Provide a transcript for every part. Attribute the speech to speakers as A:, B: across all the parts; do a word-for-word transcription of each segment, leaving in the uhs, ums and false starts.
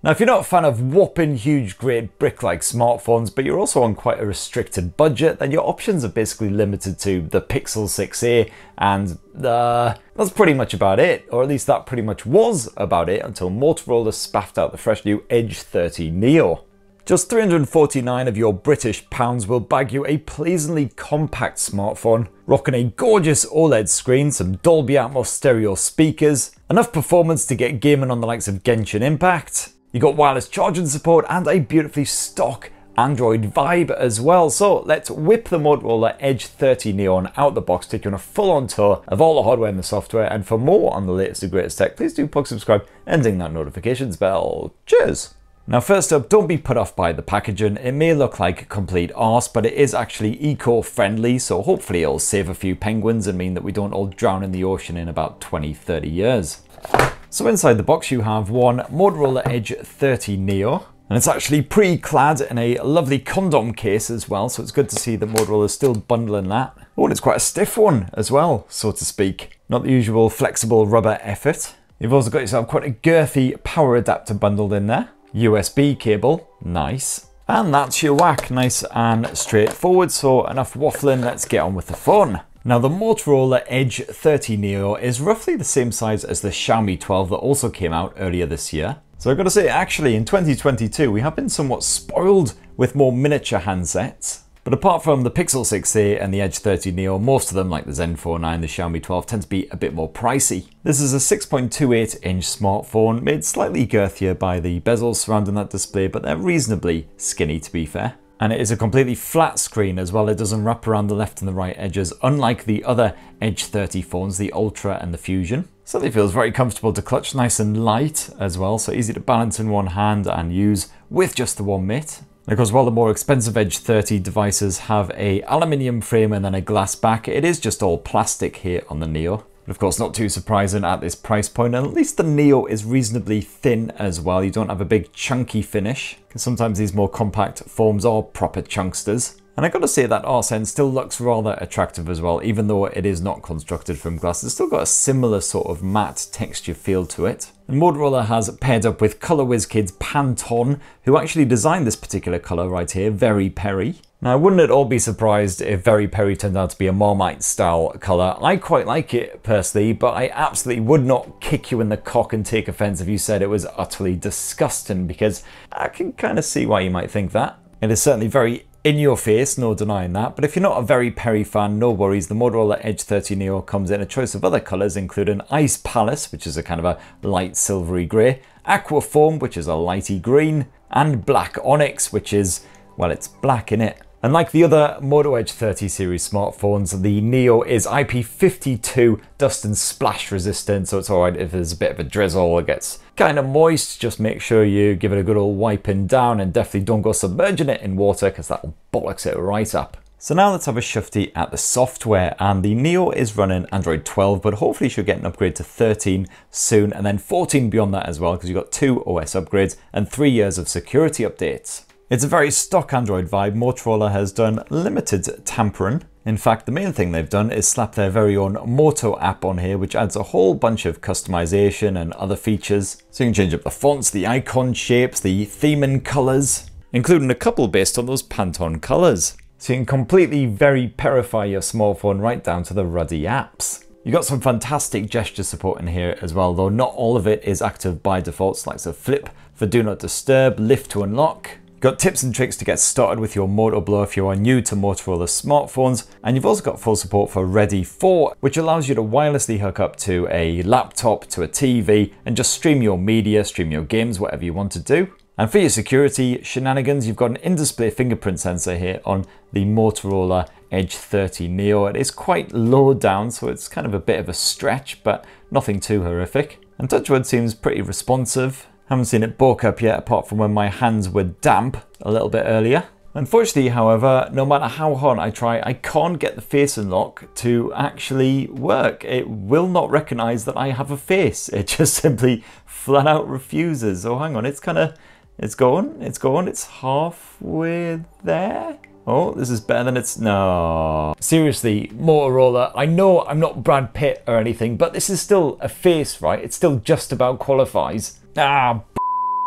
A: Now, if you're not a fan of whopping huge great brick-like smartphones, but you're also on quite a restricted budget, then your options are basically limited to the Pixel six a, and uh, that's pretty much about it, or at least that pretty much was about it until Motorola spaffed out the fresh new Edge thirty Neo. Just three hundred forty-nine of your British pounds will bag you a pleasantly compact smartphone, rocking a gorgeous OLED screen, some Dolby Atmos stereo speakers, enough performance to get gaming on the likes of Genshin Impact. You got wireless charging support and a beautifully stock Android vibe as well. So let's whip the Motorola Edge thirty Neo on out the box, take you on a full-on tour of all the hardware and the software. And for more on the latest and greatest tech, please do plug subscribe and ding that notifications bell. Cheers! Now, first up, don't be put off by the packaging. It may look like complete arse, but it is actually eco-friendly, so hopefully it'll save a few penguins and mean that we don't all drown in the ocean in about twenty, thirty years. So inside the box you have one Motorola Edge thirty Neo, and it's actually pre-clad in a lovely condom case as well, so it's good to see that Motorola is still bundling that. Oh, and it's quite a stiff one as well, so to speak. Not the usual flexible rubber effort. You've also got yourself quite a girthy power adapter bundled in there. U S B cable, nice. And that's your whack, nice and straightforward, so enough waffling, let's get on with the fun. Now, the Motorola Edge thirty Neo is roughly the same size as the Xiaomi twelve that also came out earlier this year. So I've got to say, actually, in twenty twenty-two, we have been somewhat spoiled with more miniature handsets. But apart from the Pixel six a and the Edge thirty Neo, most of them, like the Zen four nine, the Xiaomi twelve, tend to be a bit more pricey. This is a six point two eight inch smartphone, made slightly girthier by the bezels surrounding that display, but they're reasonably skinny to be fair. And it is a completely flat screen as well. It doesn't wrap around the left and the right edges, unlike the other Edge thirty phones, the Ultra and the Fusion. So it feels very comfortable to clutch, nice and light as well, so easy to balance in one hand and use with just the one mitt. And of course, while the more expensive Edge thirty devices have a aluminium frame and then a glass back, it is just all plastic here on the Neo. But of course, not too surprising at this price point, and at least the Neo is reasonably thin as well. You don't have a big chunky finish, because sometimes these more compact forms are proper chunksters. And I gotta say that arse end still looks rather attractive as well, even though it is not constructed from glass. It's still got a similar sort of matte texture feel to it. And Motorola has paired up with Color Whiz Kids Pantone, who actually designed this particular color right here, Very Perry. Now, I wouldn't at all be surprised if Very Perry turned out to be a Marmite style color. I quite like it personally, but I absolutely would not kick you in the cock and take offense if you said it was utterly disgusting, because I can kind of see why you might think that. It is certainly very in your face, no denying that, but if you're not a Very Perry fan, no worries. The Motorola Edge thirty Neo comes in a choice of other colours, including Ice Palace, which is a kind of a light silvery grey, Aqua Foam, which is a lighty green, and Black Onyx, which is, well, it's black in it. And like the other Moto Edge thirty series smartphones, the Neo is I P fifty-two dust and splash resistant, so it's alright if there's a bit of a drizzle or gets kind of moist. Just make sure you give it a good old wiping down, and definitely don't go submerging it in water, because that'll bollocks it right up. So now let's have a shufty at the software, and the Neo is running Android twelve, but hopefully should get an upgrade to thirteen soon, and then fourteen beyond that as well, because you've got two O S upgrades and three years of security updates. It's a very stock Android vibe. Motorola has done limited tampering. In fact, the main thing they've done is slap their very own Moto app on here, which adds a whole bunch of customization and other features. So you can change up the fonts, the icon shapes, the theme and colors, including a couple based on those Pantone colors. So you can completely Very Perify your smartphone right down to the ruddy apps. You've got some fantastic gesture support in here as well, though not all of it is active by default, like so flip for do not disturb, lift to unlock. Got tips and tricks to get started with your Moto Blow if you are new to Motorola smartphones, and you've also got full support for Ready four, which allows you to wirelessly hook up to a laptop, to a T V, and just stream your media, stream your games, whatever you want to do. And for your security shenanigans, you've got an in-display fingerprint sensor here on the Motorola Edge thirty Neo. It is quite low down, so it's kind of a bit of a stretch, but nothing too horrific. And TouchWiz seems pretty responsive. Haven't seen it bulk up yet, apart from when my hands were damp a little bit earlier. Unfortunately, however, no matter how hard I try, I can't get the face unlock to actually work. It will not recognize that I have a face. It just simply flat out refuses. Oh, hang on, it's kind of, it's going, it's going, it's halfway there. Oh, this is better than it's, no. Seriously, Motorola, I know I'm not Brad Pitt or anything, but this is still a face, right? It still just about qualifies. Ah,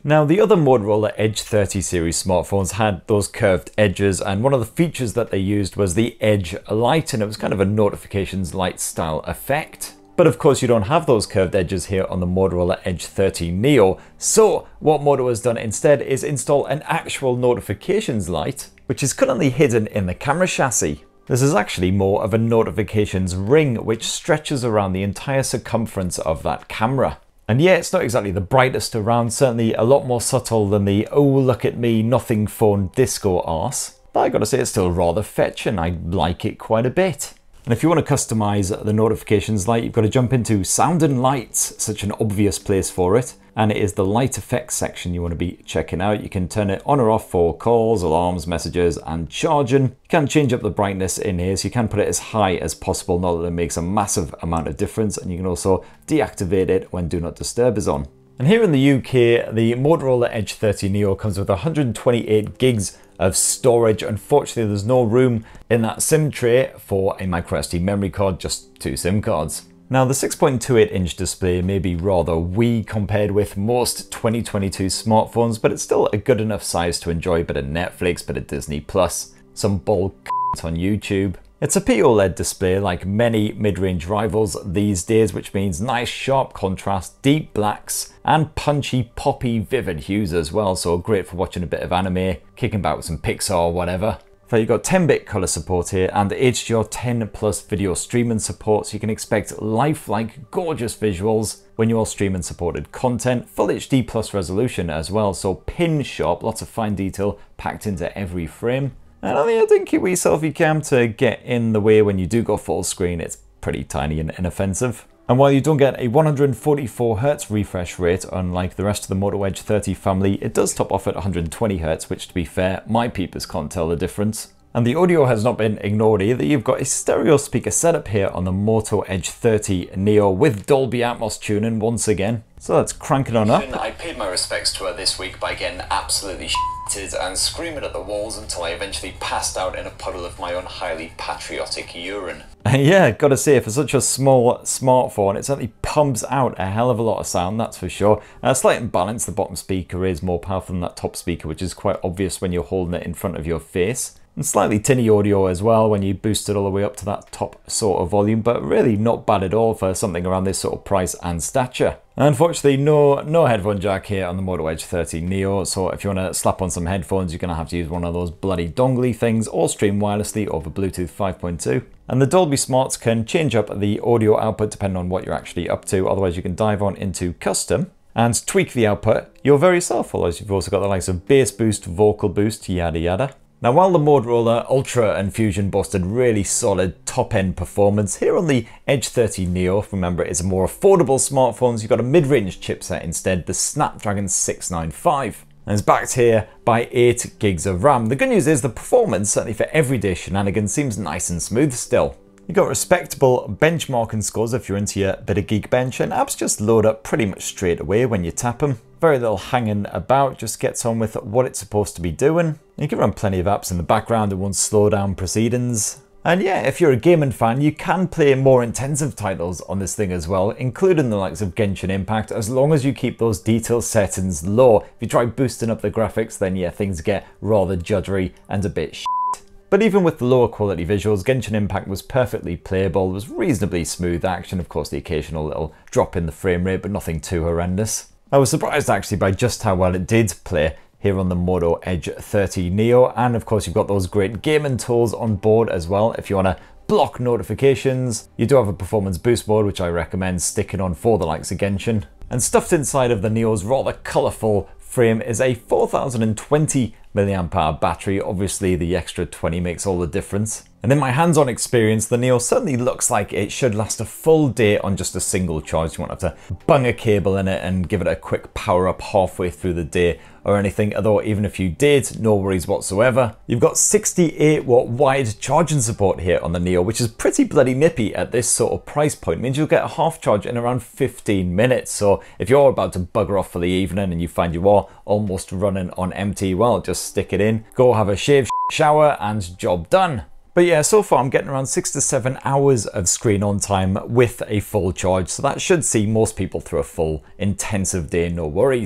A: Now, the other Motorola Edge thirty series smartphones had those curved edges, and one of the features that they used was the Edge light, and it was kind of a notifications light style effect. But of course you don't have those curved edges here on the Motorola Edge thirty Neo, so what Moto has done instead is install an actual notifications light, which is currently hidden in the camera chassis. This is actually more of a notifications ring, which stretches around the entire circumference of that camera. And yeah, it's not exactly the brightest around, certainly a lot more subtle than the "oh look at me, nothing phone disco arse." But I gotta say, it's still rather fetch and I like it quite a bit. And if you want to customize the notifications light, you've got to jump into Sound and Lights, such an obvious place for it. And it is the light effects section you want to be checking out. You can turn it on or off for calls, alarms, messages, and charging. You can change up the brightness in here, so you can put it as high as possible, not that it makes a massive amount of difference. And you can also deactivate it when Do Not Disturb is on. And here in the U K, the Motorola Edge thirty Neo comes with one hundred twenty-eight gigs of storage. Unfortunately, there's no room in that SIM tray for a micro S D memory card, just two SIM cards. Now, the six point two eight inch display may be rather wee compared with most twenty twenty-two smartphones, but it's still a good enough size to enjoy a bit of Netflix, bit of Disney Plus, some bulk on YouTube. It's a P O L E D display like many mid-range rivals these days, which means nice sharp contrast, deep blacks, and punchy, poppy, vivid hues as well, so great for watching a bit of anime, kicking about with some Pixar or whatever. So you've got ten bit color support here and H D R ten plus video streaming support, so you can expect lifelike, gorgeous visuals when you're streaming supported content. Full H D plus resolution as well, so pin sharp, lots of fine detail packed into every frame. And I mean, a dinky wee selfie cam to get in the way when you do go full screen. It's pretty tiny and inoffensive. And while you don't get a one hundred forty-four hertz refresh rate, unlike the rest of the Moto Edge thirty family, it does top off at one hundred twenty hertz, which to be fair, my peepers can't tell the difference. And the audio has not been ignored either. You've got a stereo speaker setup here on the Moto Edge thirty Neo with Dolby Atmos tuning once again. So let's crank it on up.
B: I paid my respects to her this week by getting absolutely shitted and screaming at the walls until I eventually passed out in a puddle of my own highly patriotic urine.
A: Yeah, gotta say, for such a small smartphone, it certainly pumps out a hell of a lot of sound, that's for sure. A slight imbalance, the bottom speaker is more powerful than that top speaker, which is quite obvious when you're holding it in front of your face. And slightly tinny audio as well when you boost it all the way up to that top sort of volume, but really not bad at all for something around this sort of price and stature. Unfortunately, no no headphone jack here on the Moto Edge thirty Neo, so if you want to slap on some headphones, you're going to have to use one of those bloody dongly things or stream wirelessly over Bluetooth five point two. And the Dolby Smarts can change up the audio output depending on what you're actually up to, otherwise you can dive on into custom and tweak the output your very self, otherwise you've also got the likes of bass boost, vocal boost, yada yada. Now, while the Motorola Ultra and Fusion boasted really solid top-end performance, here on the Edge thirty Neo, remember it is a more affordable smartphone, so you've got a mid-range chipset instead, the Snapdragon six ninety-five. And it's backed here by eight gigs of RAM. The good news is the performance, certainly for everyday shenanigans, seems nice and smooth still. You've got respectable benchmarking scores if you're into your bit of Geekbench, and apps just load up pretty much straight away when you tap them. Very little hanging about, just gets on with what it's supposed to be doing. You can run plenty of apps in the background, it won't slow down proceedings. And yeah, if you're a gaming fan, you can play more intensive titles on this thing as well, including the likes of Genshin Impact, as long as you keep those detail settings low. If you try boosting up the graphics, then yeah, things get rather juddery and a bit shit. But even with the lower quality visuals, Genshin Impact was perfectly playable, was reasonably smooth action, of course the occasional little drop in the frame rate, but nothing too horrendous. I was surprised actually by just how well it did play here on the Moto Edge thirty Neo, and of course you've got those great gaming tools on board as well. If you want to block notifications, you do have a performance boost mode, which I recommend sticking on for the likes of Genshin. And stuffed inside of the Neo's rather colourful frame is a four thousand twenty milliamp hour battery. Obviously the extra twenty makes all the difference. And in my hands-on experience, the Neo certainly looks like it should last a full day on just a single charge. You won't have to bung a cable in it and give it a quick power up halfway through the day or anything, although even if you did, no worries whatsoever. You've got sixty-eight watt wide charging support here on the Neo, which is pretty bloody nippy at this sort of price point. It means you'll get a half charge in around fifteen minutes. So if you're about to bugger off for the evening and you find you are almost running on empty, well, just stick it in, go have a shave, shower, and job done. But yeah, so far I'm getting around six to seven hours of screen on time with a full charge, so that should see most people through a full intensive day, no worries.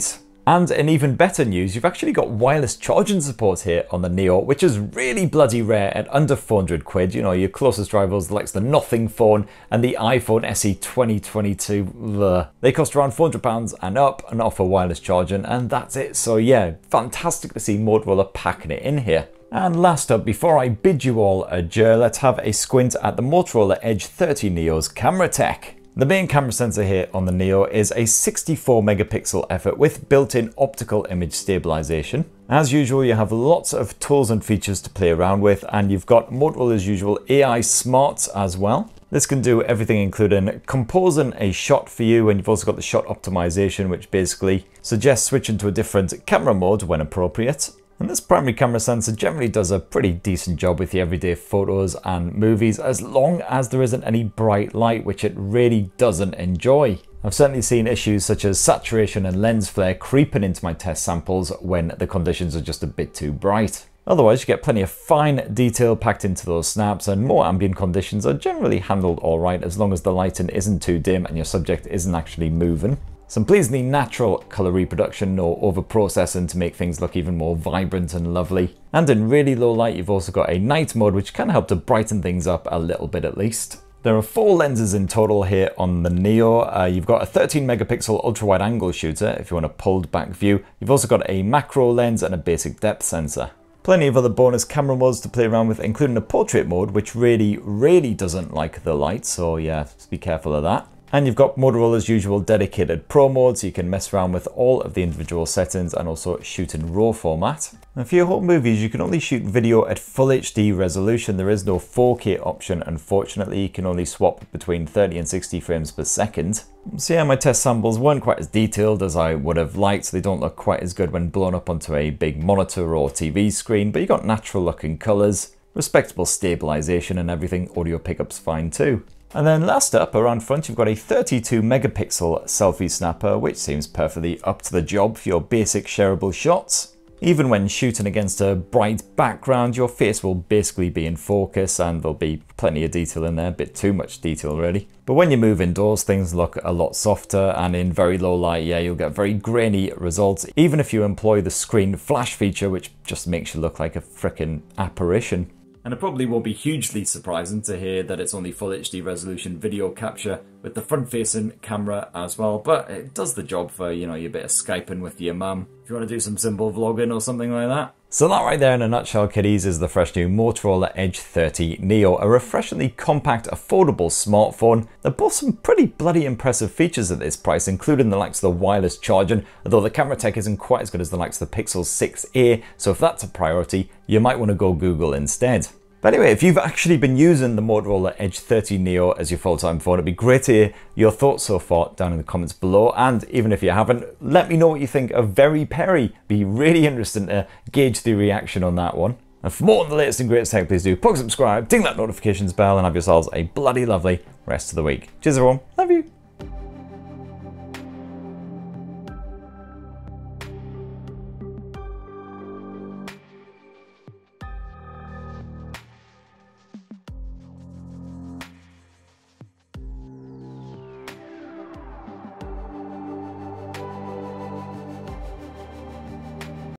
A: And in even better news, you've actually got wireless charging support here on the Neo, which is really bloody rare at under four hundred quid. You know, your closest rivals like the Nothing phone and the iPhone S E twenty twenty-two. Ugh. They cost around four hundred pounds and up and offer wireless charging, and that's it. So yeah, fantastic to see Motorola packing it in here. And last up, before I bid you all adieu, let's have a squint at the Motorola Edge thirty Neo's camera tech. The main camera sensor here on the Neo is a sixty-four megapixel effort with built-in optical image stabilization. As usual, you have lots of tools and features to play around with, and you've got Motorola's usual A I smarts as well. This can do everything including composing a shot for you, and you've also got the shot optimization, which basically suggests switching to a different camera mode when appropriate. And this primary camera sensor generally does a pretty decent job with the everyday photos and movies, as long as there isn't any bright light, which it really doesn't enjoy. I've certainly seen issues such as saturation and lens flare creeping into my test samples when the conditions are just a bit too bright. Otherwise, you get plenty of fine detail packed into those snaps, and more ambient conditions are generally handled alright as long as the lighting isn't too dim and your subject isn't actually moving. Some pleasingly natural colour reproduction, no over-processing to make things look even more vibrant and lovely. And in really low light, you've also got a night mode, which can help to brighten things up a little bit at least. There are four lenses in total here on the Neo. Uh, you've got a thirteen megapixel ultra-wide angle shooter if you want a pulled back view. You've also got a macro lens and a basic depth sensor. Plenty of other bonus camera modes to play around with, including a portrait mode, which really, really doesn't like the light, so yeah, just be careful of that. And you've got Motorola's usual dedicated Pro mode, so you can mess around with all of the individual settings and also shoot in RAW format. And for your home movies, you can only shoot video at full H D resolution. There is no four K option, unfortunately. You can only swap between thirty and sixty frames per second. So yeah, my test samples weren't quite as detailed as I would have liked, so they don't look quite as good when blown up onto a big monitor or T V screen, but you got natural looking colours, respectable stabilization and everything. Audio pickup's fine too. And then last up, around front, you've got a thirty-two megapixel selfie snapper, which seems perfectly up to the job for your basic shareable shots. Even when shooting against a bright background, your face will basically be in focus and there'll be plenty of detail in there, a bit too much detail really. But when you move indoors, things look a lot softer, and in very low light, yeah, you'll get very grainy results, even if you employ the screen flash feature, which just makes you look like a frickin' apparition. And it probably won't be hugely surprising to hear that it's only full H D resolution video capture with the front-facing camera as well, but it does the job for, you know, your bit of Skyping with your mum, if you want to do some simple vlogging or something like that. So that right there in a nutshell, kiddies, is the fresh new Motorola Edge thirty Neo, a refreshingly compact, affordable smartphone. They're both some pretty bloody impressive features at this price, including the likes of the wireless charging, although the camera tech isn't quite as good as the likes of the Pixel six A, so if that's a priority, you might want to go Google instead. But anyway, if you've actually been using the Motorola Edge thirty Neo as your full-time phone, it'd be great to hear your thoughts so far down in the comments below. And even if you haven't, let me know what you think of Very Perry. Be really interesting to gauge the reaction on that one. And for more on the latest and greatest tech, please do plug subscribe, ding that notifications bell, and have yourselves a bloody lovely rest of the week. Cheers everyone, love you.